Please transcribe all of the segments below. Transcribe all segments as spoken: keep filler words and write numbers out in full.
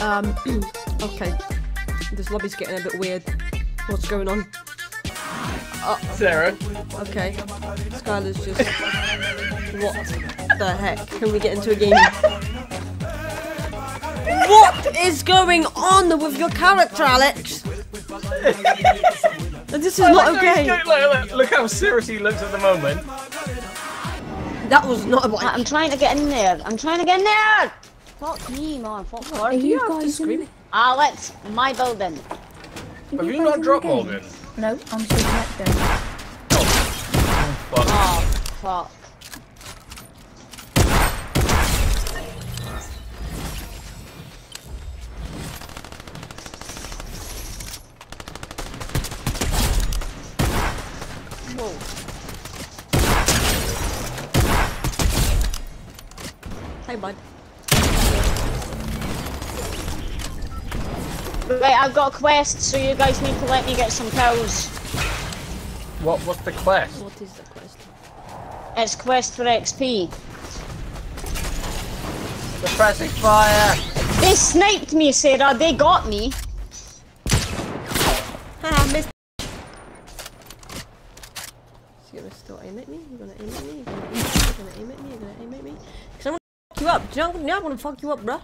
Um, okay. This lobby's getting a bit weird. What's going on? Uh, Sarah. Okay. Skylar's just... What the heck? Can we get into a game? What is going on with your character, Alex? This is Oh, not look, okay. Look, look, look how serious he looks at the moment. That was not a I'm trying to get in there. I'm trying to get in there. Fuck me, man. Fuck Are you. you have to scream? Alex, my building. Have you not dropped Morgan? No, I'm still connected. Oh, fuck. Oh, fuck. Whoa. Hey, bud. Right, I've got a quest, so you guys need to let me get some kills. What? What's the quest? What is the quest? It's quest for X P. Suppressing fire! They sniped me, Sarah. They got me. Haha, missed. Is he gonna still aim at me? You're gonna aim at me? You're gonna aim at me? You're gonna aim at me? You're gonna aim at me? Cause I'm gonna fuck you up. Do you know I'm gonna fuck you up, bruh?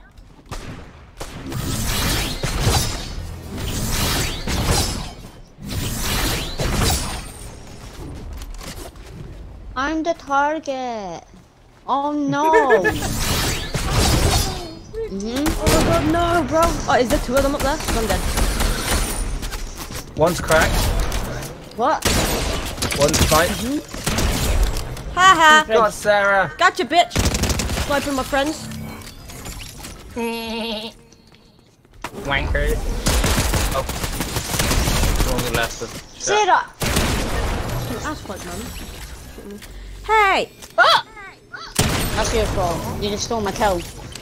I'm the target. Oh no. mm-hmm. Oh my god, no, bro. Oh, is there two of them up there? I'm dead. One's cracked. What? One's sniped. Mm-hmm. Haha. God, Sarah. Gotcha, bitch. Sniping my friends. Wankers. Oh. Only left of Sarah. Ass fuck, man. Hey! Ah! That's your fault. You just stole my kill.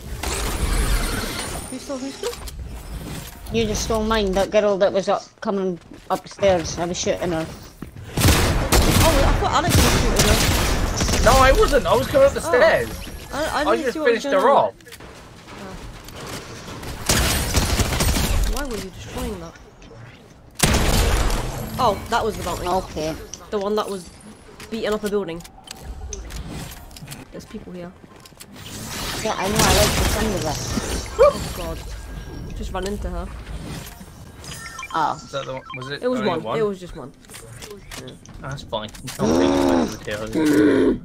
Who stole who's stole? You just stole mine. That girl that was up coming upstairs. I was shooting her. Oh, I thought Alex was shooting her. No, I wasn't. I was coming up the Oh. stairs. I, I, I didn't just see what was finished going her on. off. Why were you destroying that? Oh, that was the bounty. Okay. The one that was beating up a building. There's people here. Yeah, I know. I like the sound of it. Oh god. Just ran into her. Oh. Is that the one? Was it? It was only one. one. It was just one. That's fine. You can't take it back to the tail.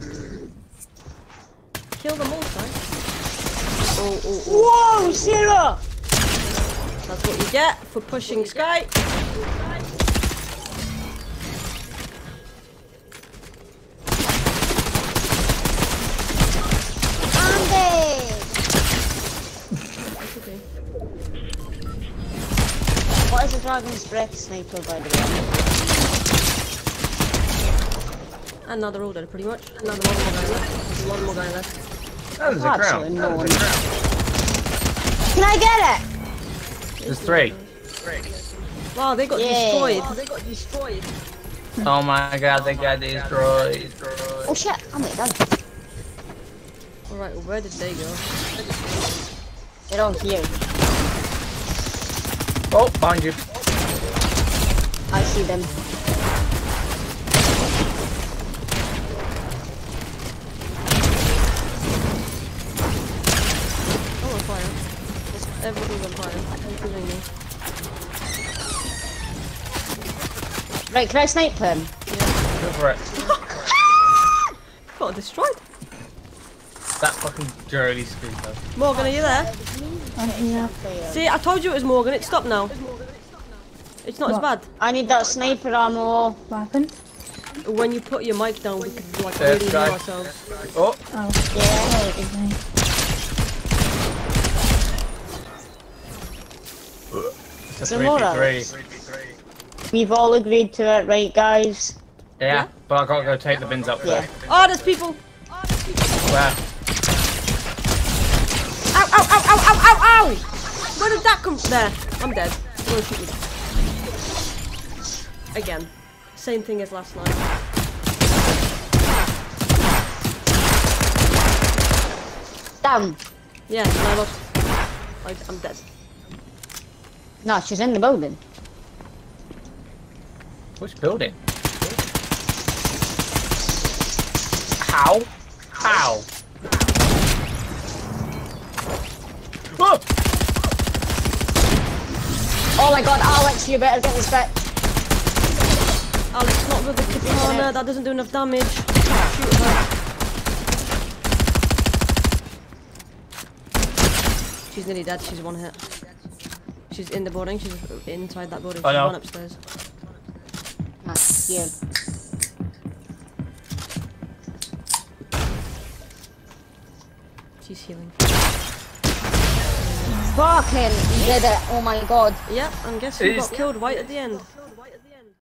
Kill them all, right? Oh, oh, oh. Whoa, Sarah! That's what you get for pushing Sky. Okay. What is a dragon's breath sniper, by the way? Another order, pretty much. Another one more guy left. There's one more guy left. That was a Absolutely crown. no That one. was a crown. Can I get it? There's three. Wow, they got Yeah. destroyed. Wow, they got destroyed. Oh my god, they got destroyed. Oh shit, I'm like done. Alright, well, where did they go? They're all here. Oh, behind you. I see them. Oh, on fire. Everything's on fire, including me. Right, can I snipe him? Go for it. Got destroyed. That fucking dirty scooter. Morgan, are you there? I'm here. See, I told you it was Morgan. It's stopped now. It's not What? as bad. I need that sniper ammo. What happened? When you put your mic down, we can like There's really guy. hear ourselves. Oh, Oh, Yeah. okay. it's a Some three more v Alex. three. We've all agreed to it, right, guys? Yeah, Yeah? but I gotta go take the bins up Yeah. there. Oh, there's people. Where? Ow, ow, ow, ow, ow, ow, ow! Where did that come from? There. I'm dead. I'm gonna shoot you. Again. Same thing as last night. Damn. Yeah, and I lost. I, I'm dead. No, she's in the building. Which building? How? How? Oh! Oh my god, Alex, you better get this back. Alex, not with the katana. That doesn't do enough damage. Shoot her. She's nearly dead. She's one hit. She's in the building. She's inside that building. I She's know. one upstairs. Nice, yeah. She's healing. Fucking did it, oh my god. Yeah, and guess who Is- got killed right at the end?